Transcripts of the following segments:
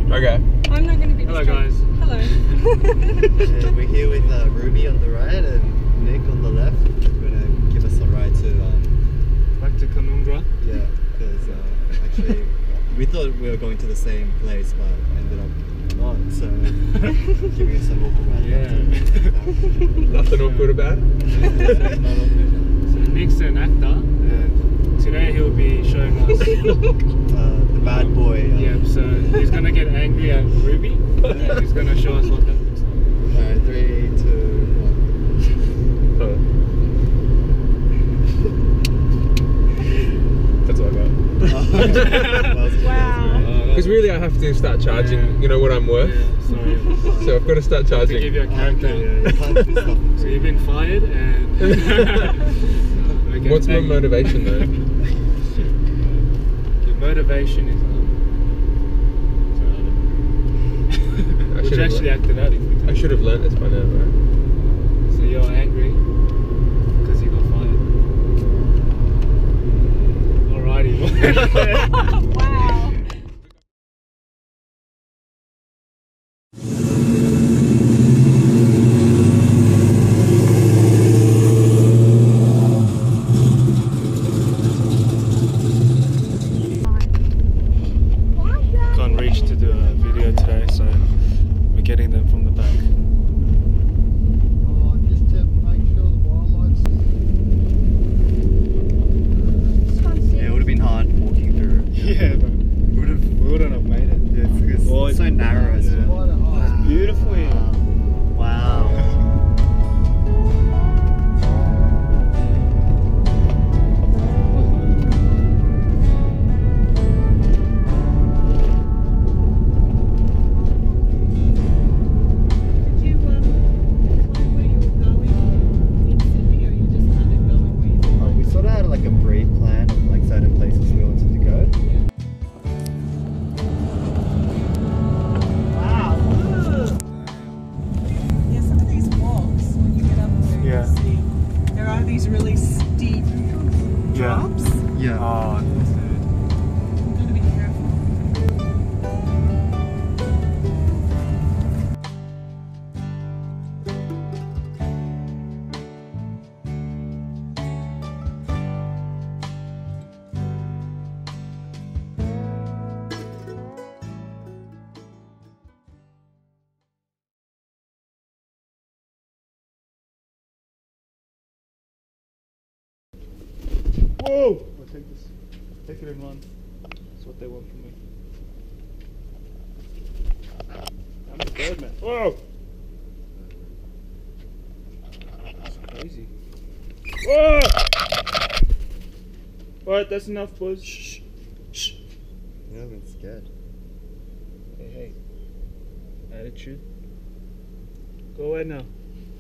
Okay. I'm not going to be Hello guys. Hello. We're here with Ruby on the right and Nick on the left. They're going to give us a ride to... Back to Canungra. Yeah, because actually we thought we were going to the same place, but ended up not. So giving us an awkward ride. Yeah. Nothing awkward about it? Not awkward. So Nick's an actor and today he'll be showing us the bad boy. yeah, so he's gonna get angry at Ruby and he's gonna show us what that looks like. Alright, 3, 2, 1. That's all I got. Wow. Because really I have to start charging, you know what I'm worth? Yeah, sorry. So I've got to start To charging. give you a character. You can't do stuff for So free. you've been fired and... What's my motivation though? Your motivation is... I Which actually acted out. I should have learnt this by now, right? So you're angry because you got fired. Alrighty. Wow. Can't reach to do a video today, so we're getting them from the back. Just to make sure the wildlife's... Yeah, it would have been hard walking through. Yeah, but we wouldn't have made it. Yeah, it's so narrow as yeah. well. It's beautiful here. Wow. Did you plan where you were going in Sydney, or you just kind of going where you thought? We sort of had like a brief plan of like certain places we wanted to go. Wow. Yeah, some of these walks, when you get up there, Yeah. you see there are these really steep drops. Yeah. Oh, dude. You've got to be careful. Whoa! I'll take this. Take it and run. That's what they want from me. I'm scared, man. Whoa! That's crazy. Whoa! Alright, that's enough, boys. Shh. Shh. Yeah, I've been scared. Hey, hey. Attitude. Go away now.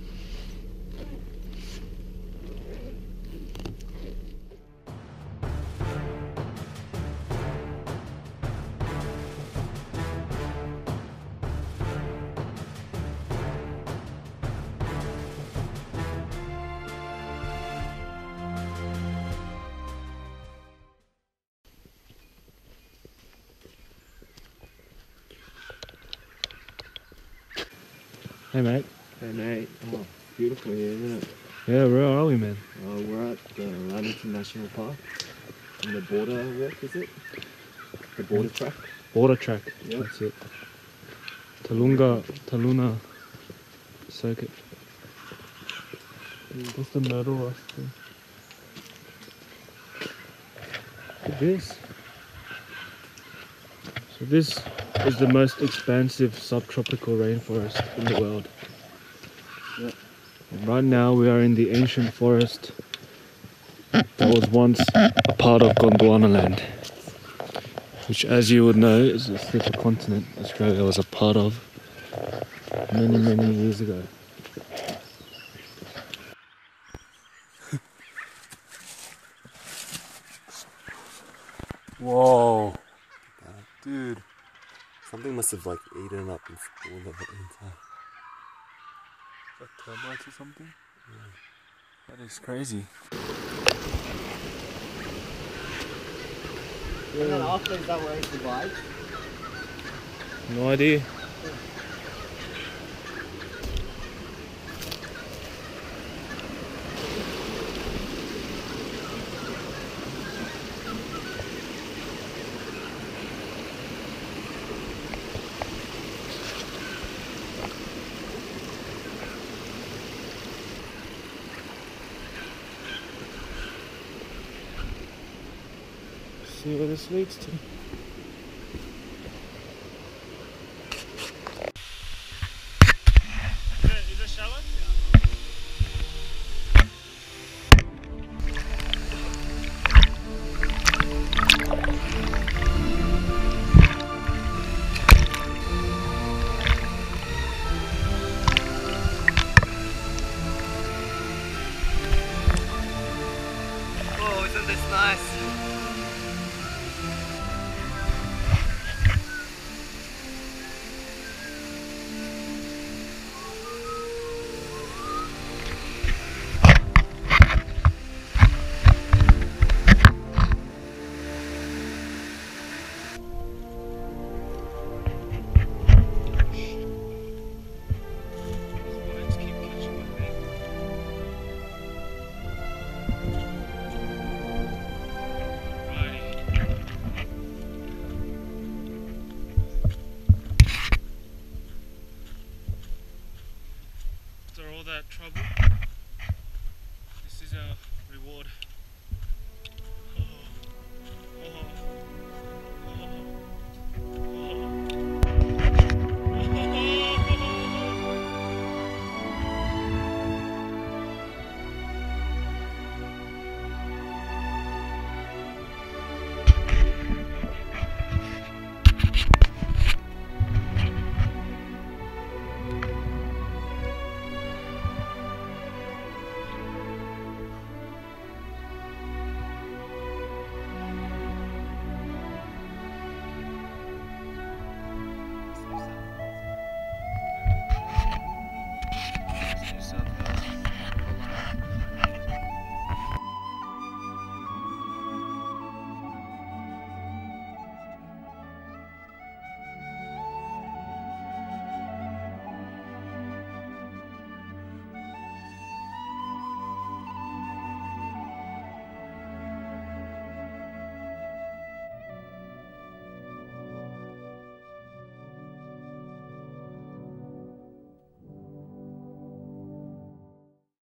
Hey mate. Hey mate, oh, beautiful here, isn't it? Yeah, where are we, man? We're at the Lamington National Park. On the border walk, is it? The border track. Border track. Yep. That's it. Taluna circuit. That's the myrtle rust thing. Look at this. So this is the most expansive subtropical rainforest in the world. Yep. And right now we are in the ancient forest that was once a part of Gondwana land, which, as you would know, is a slip of continent Australia was a part of many, many years ago. Whoa, dude! Something must have like eaten up and spoiled it inside. Like termites or something? Yeah. That is crazy. And then after is that where it's the bike? No idea. See where this leads to.